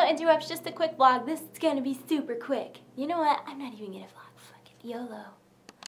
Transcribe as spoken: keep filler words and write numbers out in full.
interrupts, just a quick vlog. This is gonna be super quick. You know what? I'm not even gonna vlog. Fuck it. YOLO.